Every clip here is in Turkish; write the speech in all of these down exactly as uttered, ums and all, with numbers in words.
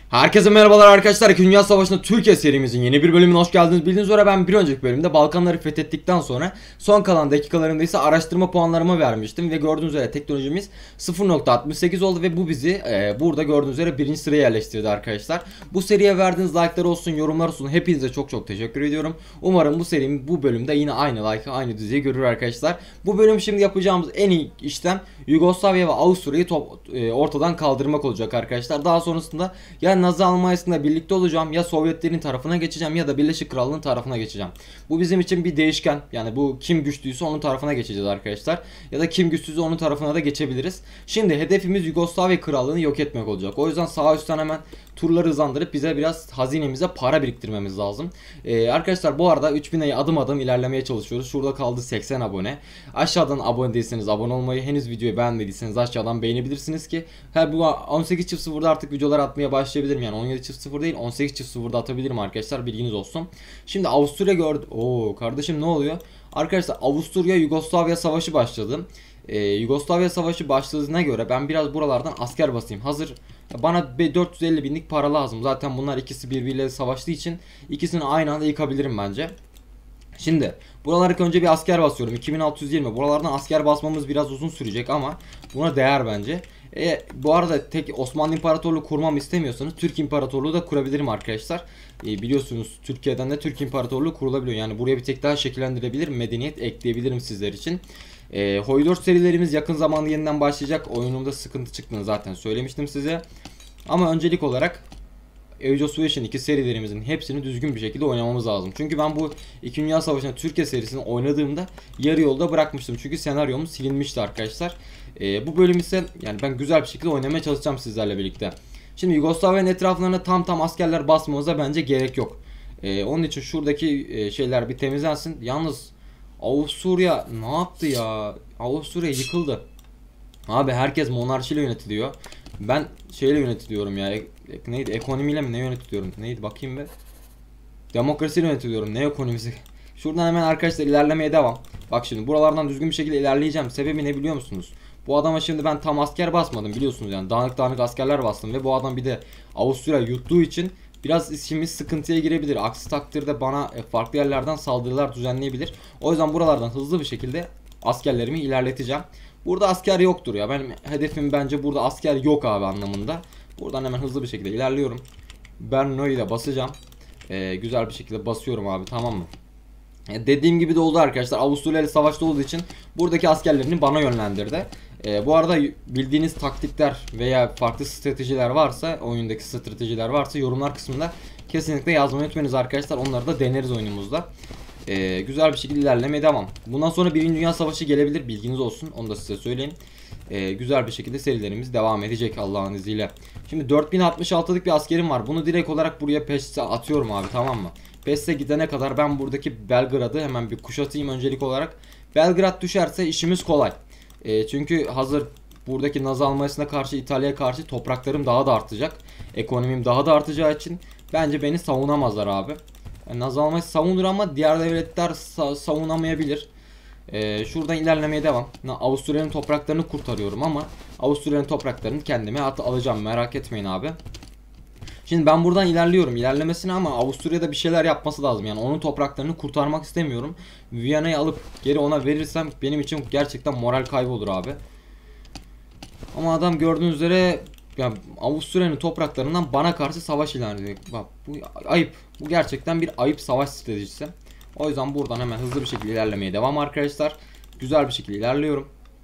Herkese merhabalar arkadaşlar. İkinci. Dünya Savaşı'nda Türkiye serimizin yeni bir bölümüne hoş geldiniz. Bildiğiniz üzere ben bir önceki bölümde Balkanları fethettikten sonra son kalan dakikalarında ise araştırma puanlarımı vermiştim. Ve gördüğünüz üzere teknolojimiz sıfır nokta altmış sekiz oldu ve bu bizi e, burada gördüğünüz üzere birinci sıraya yerleştirdi arkadaşlar. Bu seriye verdiğiniz like'lar olsun, yorumlar olsun, hepinize çok çok teşekkür ediyorum. Umarım bu serinin bu bölümde yine aynı like'ı, aynı düzeyi görür arkadaşlar. Bu bölüm şimdi yapacağımız en iyi işlem Yugoslavya ve Avusturya'yı e, ortadan kaldırmak olacak arkadaşlar. Daha sonrasında ya Nazi Almanya'sında birlikte olacağım, ya Sovyetlerin tarafına geçeceğim, ya da Birleşik Krallığın tarafına geçeceğim. Bu bizim için bir değişken. Yani bu kim güçlüyse onun tarafına geçeceğiz arkadaşlar. Ya da kim güçsüzse onun tarafına da geçebiliriz. Şimdi hedefimiz Yugoslavya Krallığı'nı yok etmek olacak. O yüzden sağ üstten hemen turları hızlandırıp bize biraz hazinemize para biriktirmemiz lazım. Ee, arkadaşlar bu arada üç bine adım adım ilerlemeye çalışıyoruz. Şurada kaldı seksen abone. Aşağıdan abone değilseniz abone olmayı, henüz videoyu beğenmediyseniz aşağıdan beğenebilirsiniz ki her bu on sekiz çift sıfırda artık videolar atmaya başlayabilirim. Yani on yedi çift sıfır değil, on sekiz çift sıfırda atabilirim arkadaşlar, bilginiz olsun. Şimdi Avusturya gördü. Oo kardeşim ne oluyor? Arkadaşlar Avusturya Yugoslavya savaşı başladı. Ee, Yugoslavya savaşı başladığına göre ben biraz buralardan asker basayım. Hazır bana dört yüz elli binlik para lazım. Zaten bunlar ikisi birbiriyle savaştığı için ikisini aynı anda yıkabilirim bence. Şimdi buralara önce bir asker basıyorum. iki bin altı yüz yirmi. Buralardan asker basmamız biraz uzun sürecek ama buna değer bence. E, bu arada tek Osmanlı İmparatorluğu kurmam istemiyorsanız Türk İmparatorluğu da kurabilirim arkadaşlar. E, biliyorsunuz Türkiye'den de Türk İmparatorluğu kurulabiliyor. Yani buraya bir tek daha şekillendirebilirim. Medeniyet ekleyebilirim sizler için. E, Hoydor serilerimiz yakın zamanda yeniden başlayacak. Oyunumda sıkıntı çıktığını zaten söylemiştim size. Ama öncelik olarak Age of Succession iki serilerimizin hepsini düzgün bir şekilde oynamamız lazım. Çünkü ben bu İkinci. Dünya Savaşı'nda Türkiye serisini oynadığımda yarı yolda bırakmıştım. Çünkü senaryomuz silinmişti arkadaşlar. Ee, bu bölüm ise yani ben güzel bir şekilde oynamaya çalışacağım sizlerle birlikte. Şimdi Yugoslavya'nın etraflarına tam tam askerler basmamıza bence gerek yok. Ee, onun için şuradaki e, şeyler bir temizlensin. Yalnız Avusturya ne yaptı ya? Avusturya yıkıldı. Abi herkes monarşiyle yönetiliyor. Ben şeyle yönetiliyorum ya. E, neydi? Ekonomiyle mi ne yönetiliyorum? Neydi? Bakayım be. Demokrasiyle yönetiliyorum. Ne ekonomisi? Şuradan hemen arkadaşlar ilerlemeye devam. Bak şimdi buralardan düzgün bir şekilde ilerleyeceğim. Sebebi ne biliyor musunuz? Bu adama şimdi ben tam asker basmadım biliyorsunuz yani. Dağınık dağınık askerler bastım ve bu adam bir de Avusturya yuttuğu için biraz işimiz sıkıntıya girebilir. Aksi takdirde bana farklı yerlerden saldırılar düzenleyebilir. O yüzden buralardan hızlı bir şekilde askerlerimi ilerleteceğim. Burada asker yoktur ya. Benim hedefim bence burada asker yok abi anlamında. Buradan hemen hızlı bir şekilde ilerliyorum. Berno'yu da basacağım. Ee, güzel bir şekilde basıyorum abi, tamam mı? Ee, dediğim gibi de oldu arkadaşlar. Avusturya ile savaşta olduğu için buradaki askerlerini bana yönlendirdi. Ee, bu arada bildiğiniz taktikler veya farklı stratejiler varsa, oyundaki stratejiler varsa yorumlar kısmında kesinlikle yazmayı unutmayınız arkadaşlar. Onları da deneriz oyunumuzda. Ee, güzel bir şekilde ilerlemeye devam. Bundan sonra Birinci Dünya Savaşı gelebilir, bilginiz olsun, onu da size söyleyeyim. Ee, güzel bir şekilde serilerimiz devam edecek Allah'ın izniyle. Şimdi dört bin altmış altılık bir askerim var. Bunu direkt olarak buraya Pes'e atıyorum abi, tamam mı? Pes'e gidene kadar ben buradaki Belgrad'ı hemen bir kuşatayım öncelik olarak. Belgrad düşerse işimiz kolay. Ee, çünkü hazır buradaki Nazi Almanya'sına karşı, İtalya'ya karşı topraklarım daha da artacak. Ekonomim daha da artacağı için bence beni savunamazlar abi. Yani Nazi Almanya savunur ama diğer devletler sa savunamayabilir. Ee, şuradan ilerlemeye devam. Avusturya'nın topraklarını kurtarıyorum ama Avusturya'nın topraklarını kendime alacağım, merak etmeyin abi. Şimdi ben buradan ilerliyorum ilerlemesine ama Avusturya'da bir şeyler yapması lazım. Yani onun topraklarını kurtarmak istemiyorum. Viyana'yı alıp geri ona verirsem benim için gerçekten moral kaybı olur abi. Ama adam gördüğünüz üzere yani Avusturya'nın topraklarından bana karşı savaş ilan ediyor. Bak bu ayıp. Bu gerçekten bir ayıp savaş stratejisi. O yüzden buradan hemen hızlı bir şekilde ilerlemeye devam arkadaşlar. Güzel bir şekilde ilerliyorum.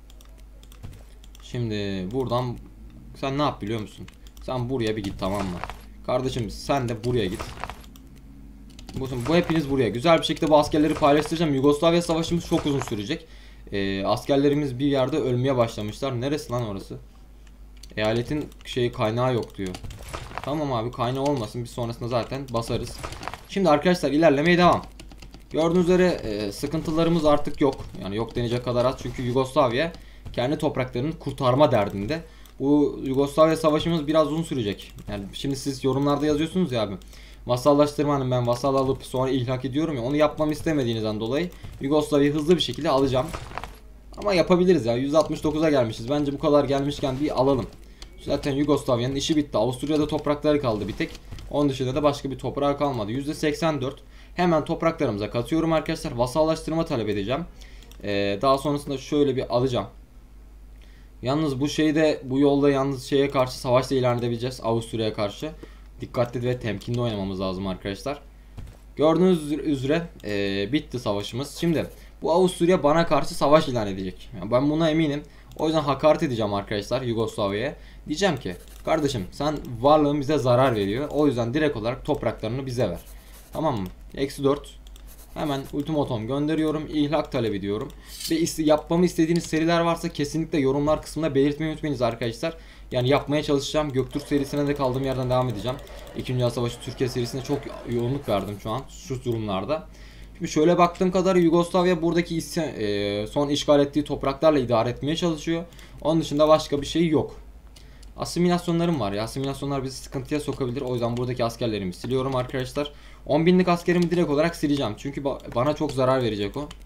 Şimdi buradan sen ne yap biliyor musun? Sen buraya bir git, tamam mı? Kardeşim sen de buraya git. Bu, bu hepiniz buraya. Güzel bir şekilde bu askerleri paylaştıracağım. Yugoslavya savaşımız çok uzun sürecek. Ee, askerlerimiz bir yerde ölmeye başlamışlar. Neresi lan orası? Eyaletin şeyi kaynağı yok diyor. Tamam abi, kaynağı olmasın, bir sonrasında zaten basarız. Şimdi arkadaşlar ilerlemeye devam. Gördüğünüz üzere e, sıkıntılarımız artık yok. Yani yok denecek kadar az, çünkü Yugoslavya kendi topraklarını kurtarma derdinde. Bu Yugoslavya savaşımız biraz uzun sürecek. Yani şimdi siz yorumlarda yazıyorsunuz ya abi. Vasallaştırmanın ben vasal alıp sonra ilhak ediyorum ya, onu yapmamı istemediğinizden dolayı Yugoslavya'yı hızlı bir şekilde alacağım. Ama yapabiliriz ya, yüz altmış dokuza gelmişiz. Bence bu kadar gelmişken bir alalım. Zaten Yugoslavya'nın işi bitti. Avusturya'da toprakları kaldı bir tek. Onun dışında da başka bir toprağı kalmadı. yüzde seksen dört. Hemen topraklarımıza katıyorum arkadaşlar. Vasallaştırma talep edeceğim. Ee, daha sonrasında şöyle bir alacağım. Yalnız bu şeyde, bu yolda yalnız şeye karşı savaşta ilan edebileceğiz. Avusturya'ya karşı. Dikkatli ve temkinli oynamamız lazım arkadaşlar. Gördüğünüz üzere e, bitti savaşımız. Şimdi bu Avusturya bana karşı savaş ilan edecek. Yani ben buna eminim. O yüzden hakaret edeceğim arkadaşlar Yugoslavya'ya. Diyeceğim ki kardeşim sen varlığın bize zarar veriyor. O yüzden direkt olarak topraklarını bize ver. Tamam mı? Eksi dört. Hemen ultimatom gönderiyorum. İhlak talep ediyorum. Ve iste yapmamı istediğiniz seriler varsa kesinlikle yorumlar kısmında belirtmeyi unutmayınız arkadaşlar. Yani yapmaya çalışacağım. Göktürk serisine de kaldığım yerden devam edeceğim. İkinci Dünya Savaşı Türkiye serisine çok yoğunluk verdim şu an şu durumlarda. Şimdi şöyle baktığım kadar Yugoslavya buradaki isyan, e, son işgal ettiği topraklarla idare etmeye çalışıyor. Onun dışında başka bir şey yok. Asimilasyonlarım var ya. Asimilasyonlar bizi sıkıntıya sokabilir. O yüzden buradaki askerlerimi siliyorum arkadaşlar. on binlik askerimi direkt olarak sileceğim. Çünkü ba bana çok zarar verecek o.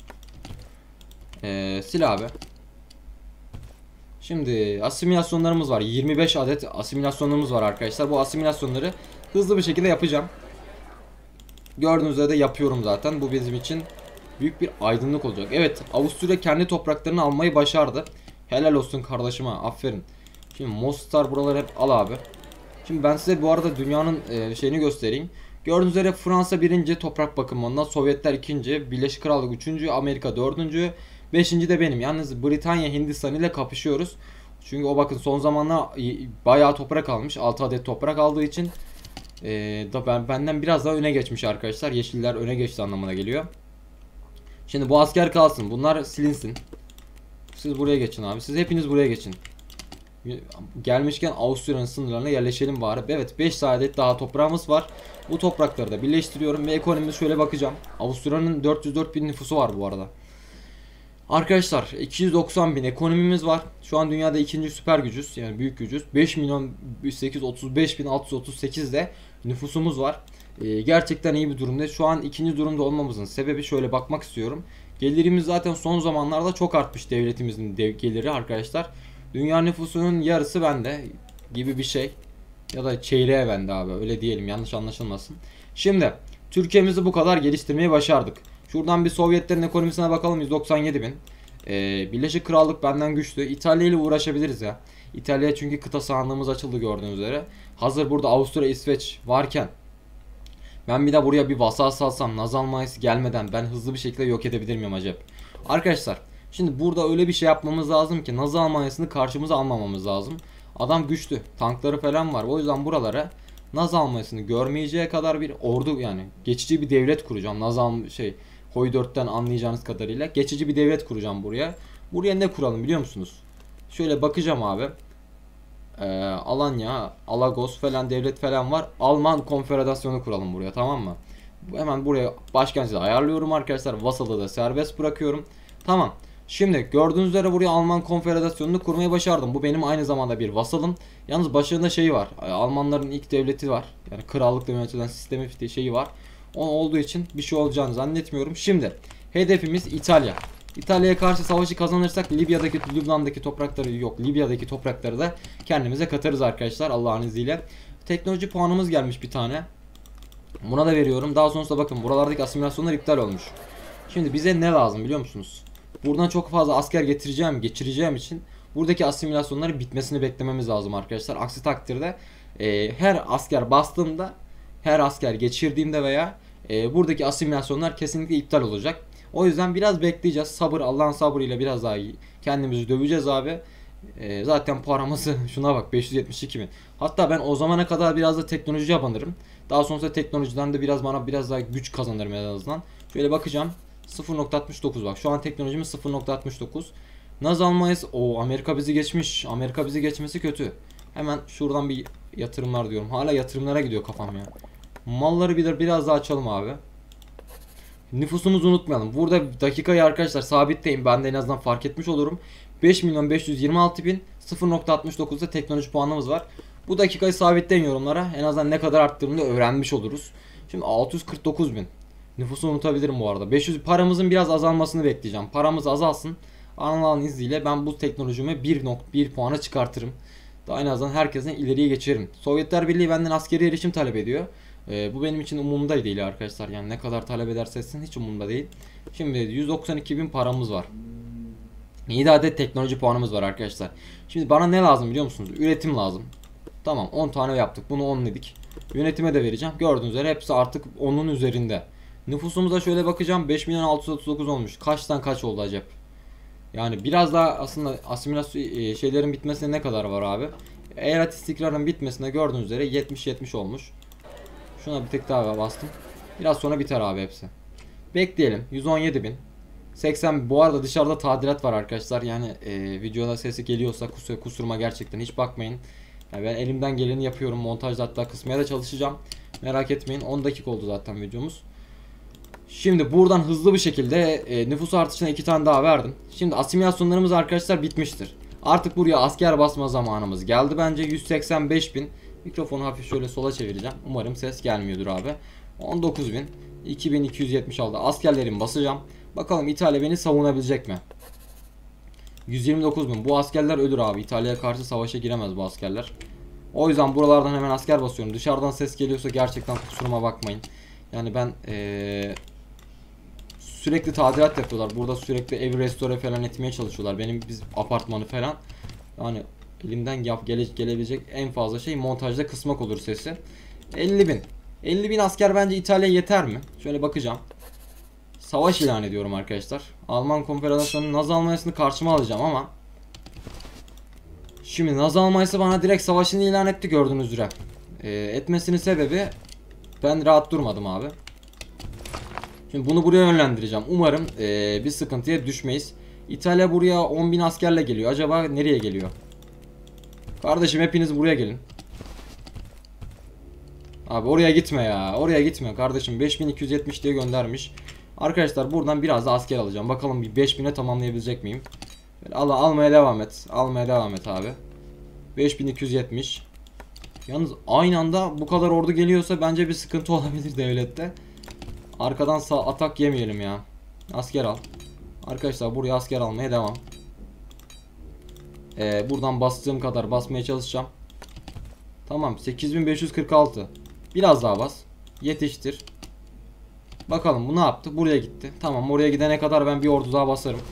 Ee, sil abi. Şimdi asimilasyonlarımız var. yirmi beş adet asimilasyonlarımız var arkadaşlar. Bu asimilasyonları hızlı bir şekilde yapacağım. Gördüğünüz üzere de yapıyorum zaten. Bu bizim için büyük bir aydınlık olacak. Evet, Avusturya kendi topraklarını almayı başardı. Helal olsun kardeşime. Aferin. Şimdi Mostar buraları hep al abi. Şimdi ben size bu arada dünyanın e, şeyini göstereyim. Gördüğünüz üzere Fransa birinci toprak bakımından, Sovyetler ikinci, Birleşik Krallık üçüncü, Amerika dördüncü, beşinci de benim. Yalnız Britanya Hindistan ile kapışıyoruz. Çünkü o bakın son zamanlar bayağı toprak almış. altı adet toprak aldığı için e, da ben benden biraz daha öne geçmiş arkadaşlar. Yeşiller öne geçti anlamına geliyor. Şimdi bu asker kalsın. Bunlar silinsin. Siz buraya geçin abi. Siz hepiniz buraya geçin. Gelmişken Avusturya'nın sınırlarına yerleşelim bari. Evet, beş adet daha toprağımız var. Bu toprakları da birleştiriyorum ve ekonomimize şöyle bakacağım. Avusturya'nın dört yüz dört bin nüfusu var bu arada. Arkadaşlar iki yüz doksan bin ekonomimiz var. Şu an dünyada ikinci süper gücüz. Yani büyük gücüz. beş milyon sekiz yüz otuz beş bin altı yüz otuz sekiz de nüfusumuz var. Ee, gerçekten iyi bir durumda. Şu an ikinci durumda olmamızın sebebi şöyle bakmak istiyorum. Gelirimiz zaten son zamanlarda çok artmış, devletimizin dev geliri arkadaşlar. Dünya nüfusunun yarısı bende gibi bir şey. Ya da çeyreğe bende abi, öyle diyelim, yanlış anlaşılmasın. Şimdi Türkiye'mizi bu kadar geliştirmeyi başardık. Şuradan bir Sovyetlerin ekonomisine bakalım. yüz doksan yedi bin. Ee, Birleşik Krallık benden güçlü. İtalya ile uğraşabiliriz ya. İtalya çünkü kıta sahanlığımız açıldı gördüğünüz üzere. Hazır burada Avusturya, İsveç varken ben bir de buraya bir vasal salsam, Naz Almanya'sı gelmeden ben hızlı bir şekilde yok edebilir miyim acaba? Arkadaşlar şimdi burada öyle bir şey yapmamız lazım ki Naz Almanya'sını karşımıza almamamız lazım. Adam güçlü. Tankları falan var. O yüzden buralara Naz Almanya'sını görmeyeceği kadar bir ordu, yani geçici bir devlet kuracağım. Naz Alm şey Hoy dörtten anlayacağınız kadarıyla geçici bir devlet kuracağım buraya. Buraya ne kuralım biliyor musunuz? Şöyle bakacağım abi. Ee, Alanya, Alagos falan devlet falan var. Alman Konfederasyonu kuralım buraya, tamam mı? Hemen buraya başkenti ayarlıyorum arkadaşlar. Vasalı da serbest bırakıyorum. Tamam. Şimdi gördüğünüz üzere buraya Alman Konfederasyonu'nu kurmayı başardım. Bu benim aynı zamanda bir vasalım. Yalnız başında şey var. Almanların ilk devleti var. Yani krallıkla yönetilen sistemi şeyi var. O olduğu için bir şey olacağını zannetmiyorum. Şimdi hedefimiz İtalya. İtalya'ya karşı savaşı kazanırsak Libya'daki, Lübnan'daki toprakları yok. Libya'daki toprakları da kendimize katarız arkadaşlar Allah'ın izniyle. Teknoloji puanımız gelmiş bir tane. Buna da veriyorum. Daha sonrasında bakın buralardaki asimilasyonlar iptal olmuş. Şimdi bize ne lazım biliyor musunuz? Buradan çok fazla asker getireceğim, geçireceğim için buradaki asimilasyonların bitmesini beklememiz lazım arkadaşlar. Aksi takdirde e, her asker bastığımda, her asker geçirdiğimde veya e, buradaki asimilasyonlar kesinlikle iptal olacak. O yüzden biraz bekleyeceğiz. Sabır, Allah'ın sabrıyla biraz daha kendimizi döveceğiz abi. E, zaten paramızı şuna bak, beş yüz yetmiş iki bin. Hatta ben o zamana kadar biraz da teknoloji abanırım. Daha sonrasında teknolojiden de biraz bana biraz daha güç kazanırım en azından. Şöyle bakacağım. sıfır nokta altmış dokuz bak. Şu an teknolojimiz sıfır nokta altmış dokuz. Naz Almanya'sı. O Amerika bizi geçmiş. Amerika bizi geçmesi kötü. Hemen şuradan bir yatırımlar diyorum. Hala yatırımlara gidiyor kafam ya. Malları bir biraz daha açalım abi. Nüfusumuzu unutmayalım. Burada dakikayı arkadaşlar sabitleyin. Ben de en azından fark etmiş olurum. beş milyon beş yüz yirmi altı bin. sıfır nokta altmış dokuzda teknoloji puanımız var. Bu dakikayı sabitleyin yorumlara. En azından ne kadar arttığını da öğrenmiş oluruz. Şimdi altı yüz kırk dokuz bin. Nüfusu unutabilirim bu arada. beş yüz paramızın biraz azalmasını bekleyeceğim. Paramız azalsın. Allah'ın izniyle ben bu teknolojimi bir nokta bir puana çıkartırım. Daha en azından herkesin ileriye geçerim. Sovyetler Birliği benden askeri erişim talep ediyor. Ee, bu benim için umurumda değil arkadaşlar. Yani ne kadar talep ederse etsin hiç umurumda değil. Şimdi yüz doksan iki bin paramız var. yedi adet teknoloji puanımız var arkadaşlar. Şimdi bana ne lazım biliyor musunuz? Üretim lazım. Tamam, on tane yaptık. Bunu on dedik. Yönetime de vereceğim. Gördüğünüz üzere hepsi artık onun üzerinde. Nüfusumuza şöyle bakacağım. beş milyon altı yüz otuz dokuz olmuş. Kaçtan kaç oldu acaba? Yani biraz daha aslında asimilasyon e, şeylerin bitmesine ne kadar var abi? Eyalet istikrarının bitmesine gördüğünüz üzere yetmiş yetmiş olmuş. Şuna bir tek daha bastım. Biraz sonra biter abi hepsi. Bekleyelim. yüz on yedi bin. seksen. Bu arada dışarıda tadilat var arkadaşlar. Yani e, videoda sesi geliyorsa kusur, kusuruma gerçekten hiç bakmayın. Yani ben elimden geleni yapıyorum. Montajda hatta kısmaya da çalışacağım. Merak etmeyin. on dakika oldu zaten videomuz. Şimdi buradan hızlı bir şekilde e, nüfus artışına iki tane daha verdim. Şimdi asimilasyonlarımız arkadaşlar bitmiştir. Artık buraya asker basma zamanımız geldi bence. yüz seksen beş bin. Mikrofonu hafif şöyle sola çevireceğim. Umarım ses gelmiyordur abi. on dokuz bin. iki bin iki yüz yetmiş altı askerlerimi basacağım. Bakalım İtalya beni savunabilecek mi? yüz yirmi dokuz bin. Bu askerler ölür abi. İtalya'ya karşı savaşa giremez bu askerler. O yüzden buralardan hemen asker basıyorum. Dışarıdan ses geliyorsa gerçekten kusuruma bakmayın. Yani ben ee, sürekli tadilat yapıyorlar. Burada sürekli evi restore falan etmeye çalışıyorlar. Benim biz apartmanı falan. Yani elimden yap gele, gelebilecek en fazla şey montajda kısmak olur sesi. elli bin. elli bin asker bence İtalya yeter mi? Şöyle bakacağım. Savaş ilan ediyorum arkadaşlar. Alman Konfederasyonu'nun Nazi Almanya'sını karşıma alacağım ama şimdi Nazi Almanya'sı bana direkt savaşını ilan etti gördüğünüz üzere. Ee, etmesinin sebebi ben rahat durmadım abi. Şimdi bunu buraya yönlendireceğim. Umarım ee, bir sıkıntıya düşmeyiz. İtalya buraya on bin askerle geliyor. Acaba nereye geliyor? Kardeşim hepiniz buraya gelin. Abi oraya gitme ya. Oraya gitme kardeşim. beş bin iki yüz yetmiş diye göndermiş. Arkadaşlar buradan biraz da asker alacağım. Bakalım bir beş bine tamamlayabilecek miyim? Al, almaya devam et. Almaya devam et abi. beş bin iki yüz yetmiş. Yalnız aynı anda bu kadar ordu geliyorsa bence bir sıkıntı olabilir devlette. Arkadan sağ atak yemeyelim ya. Asker al. Arkadaşlar buraya asker almaya devam. Ee, buradan bastığım kadar basmaya çalışacağım. Tamam, sekiz bin beş yüz kırk altı. Biraz daha bas. Yetiştir. Bakalım bu ne yaptı? Buraya gitti. Tamam, oraya gidene kadar ben bir ordu daha basarım.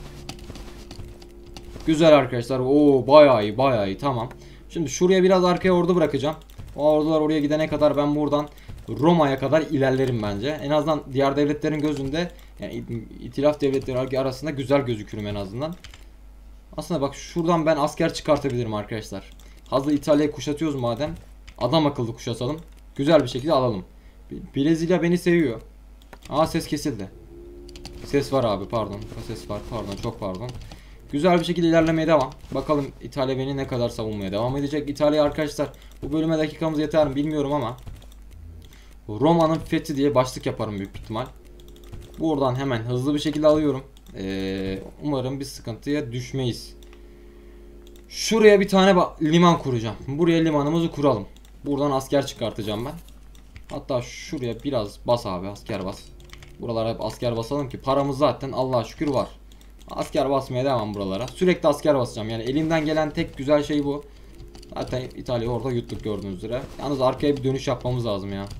Güzel arkadaşlar. Oo bayağı iyi, bayağı iyi. Tamam. Şimdi şuraya biraz arkaya ordu bırakacağım. O ordular oraya gidene kadar ben buradan Roma'ya kadar ilerlerim bence. En azından diğer devletlerin gözünde, yani itilaf devletleri arasında güzel gözükürüm en azından. Aslında bak şuradan ben asker çıkartabilirim arkadaşlar. Hazır İtalya'yı kuşatıyoruz madem. Adam akıllı kuşatalım. Güzel bir şekilde alalım. Brezilya beni seviyor. Aa ses kesildi. Ses var abi, pardon. Ses var, pardon, çok pardon. Güzel bir şekilde ilerlemeye devam. Bakalım İtalya beni ne kadar savunmaya devam edecek. İtalya arkadaşlar, bu bölüme dakikamız yeter mi bilmiyorum ama Roma'nın fethi diye başlık yaparım büyük ihtimal. Buradan hemen hızlı bir şekilde alıyorum. Ee, umarım bir sıkıntıya düşmeyiz. Şuraya bir tane liman kuracağım. Buraya limanımızı kuralım. Buradan asker çıkartacağım ben. Hatta şuraya biraz bas abi, asker bas. Buralara hep asker basalım ki paramız zaten Allah'a şükür var. Asker basmaya devam buralara. Sürekli asker basacağım. Yani elimden gelen tek güzel şey bu. Zaten İtalya'yı orada yuttuk gördüğünüz üzere. Yalnız arkaya bir dönüş yapmamız lazım ya.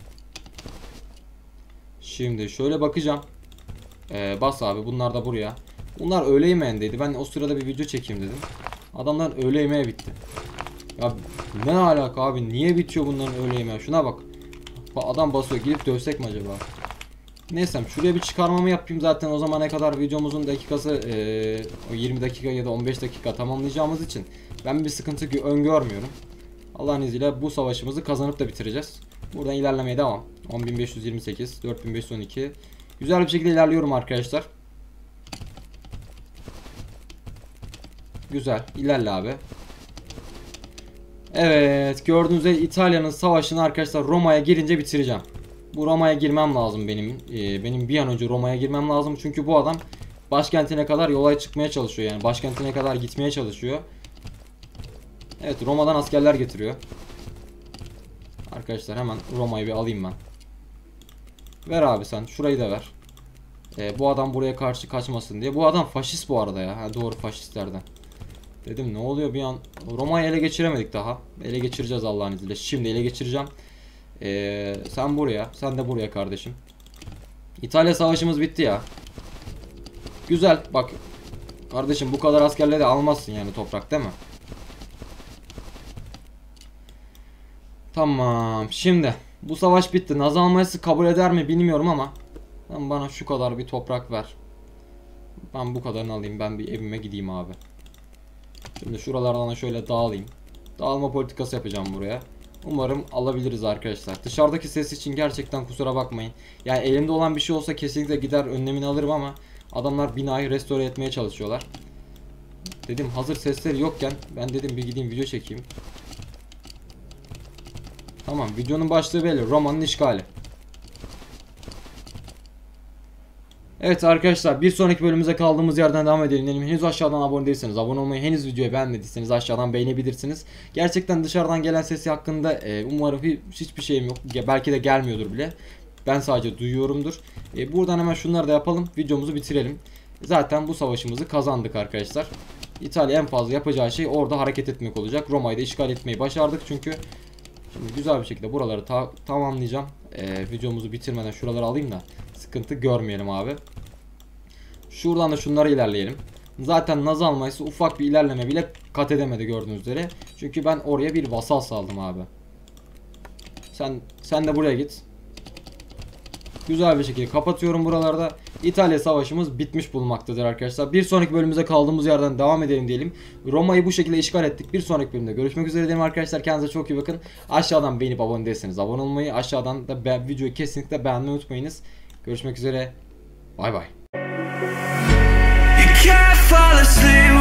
Şimdi şöyle bakacağım. Ee, bas abi, bunlar da buraya. Bunlar öğle yemeğindeydi. Ben o sırada bir video çekeyim dedim. Adamlar öğle yemeği bitti. Ya ne alaka abi? Niye bitiyor bunların öğle yemeği? Şuna bak. Adam basıyor. Gidip dövsek mi acaba? Neyse, şuraya bir çıkarmamı yapayım, zaten o zamana kadar videomuzun dakikası ee, o yirmi dakika ya da on beş dakika tamamlayacağımız için ben bir sıkıntı öngörmüyorum. Allah'ın izniyle bu savaşımızı kazanıp da bitireceğiz. Buradan ilerlemeye devam. on bin beş yüz yirmi sekiz, dört bin beş yüz on iki. Güzel bir şekilde ilerliyorum arkadaşlar. Güzel, ilerle abi. Evet, gördüğünüz üzere İtalya'nın savaşını arkadaşlar Roma'ya girince bitireceğim. Bu Roma'ya girmem lazım benim. Ee, benim bir an önce Roma'ya girmem lazım. Çünkü bu adam başkentine kadar yola çıkmaya çalışıyor. Yani başkentine kadar gitmeye çalışıyor. Evet, Roma'dan askerler getiriyor. Arkadaşlar hemen Roma'yı bir alayım ben. Ver abi sen. Şurayı da ver. Ee, bu adam buraya karşı kaçmasın diye. Bu adam faşist bu arada ya. Ha, doğru, faşistlerden. Dedim ne oluyor bir an. Roma'yı ele geçiremedik daha. Ele geçireceğiz Allah'ın izniyle. Şimdi ele geçireceğim. Ee, sen buraya. Sen de buraya kardeşim. İtalya savaşımız bitti ya. Güzel bak. Kardeşim bu kadar askerle de almazsın yani toprak değil mi? Tamam. Şimdi bu savaş bitti. Naz Almanya'sı kabul eder mi bilmiyorum ama ben bana şu kadar bir toprak ver. Ben bu kadarını alayım. Ben bir evime gideyim abi. Şimdi şuralardan şöyle dağılayım. Dağılma politikası yapacağım buraya. Umarım alabiliriz arkadaşlar. Dışarıdaki ses için gerçekten kusura bakmayın. Yani elimde olan bir şey olsa kesinlikle gider önlemini alırım ama adamlar binayı restore etmeye çalışıyorlar. Dedim hazır sesleri yokken ben dedim bir gideyim video çekeyim. Tamam, videonun başlığı belli. Roma'nın işgali. Evet arkadaşlar, bir sonraki bölümümüze kaldığımız yerden devam edelim. Henüz aşağıdan abone değilseniz abone olmayı, henüz videoyu beğenmediyseniz aşağıdan beğenebilirsiniz. Gerçekten dışarıdan gelen sesi hakkında e, umarım hiç, hiçbir şeyim yok. Belki de gelmiyordur bile. Ben sadece duyuyorumdur. E, buradan hemen şunları da yapalım. Videomuzu bitirelim. Zaten bu savaşımızı kazandık arkadaşlar. İtalya en fazla yapacağı şey orada hareket etmek olacak. Roma'yı da işgal etmeyi başardık çünkü. Şimdi güzel bir şekilde buraları ta tamamlayacağım. E, videomuzu bitirmeden şuraları alayım da sıkıntı görmeyelim abi. Şuradan da şunları ilerleyelim. Zaten Naz Almanya'sı ufak bir ilerleme bile kat edemedi gördüğünüz üzere. Çünkü ben oraya bir vasal saldım abi. Sen sen de buraya git. Güzel bir şekilde kapatıyorum buralarda. İtalya savaşımız bitmiş bulunmaktadır arkadaşlar. Bir sonraki bölümümüze kaldığımız yerden devam edelim diyelim. Roma'yı bu şekilde işgal ettik. Bir sonraki bölümde görüşmek üzere diyelim arkadaşlar. Kendinize çok iyi bakın. Aşağıdan beğenip abone değilseniz abone olmayı, aşağıdan da videoyu kesinlikle beğenmeyi unutmayınız. Görüşmek üzere. Bay bay.